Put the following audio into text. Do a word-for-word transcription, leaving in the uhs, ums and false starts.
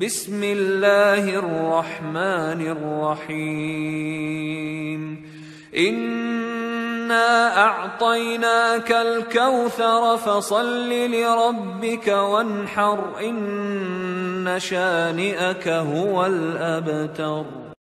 بسم الله الرحمن الرحيم إنا أعطيناك الكوثر فصل لربك وانحر إن شانئك هو الأبتر.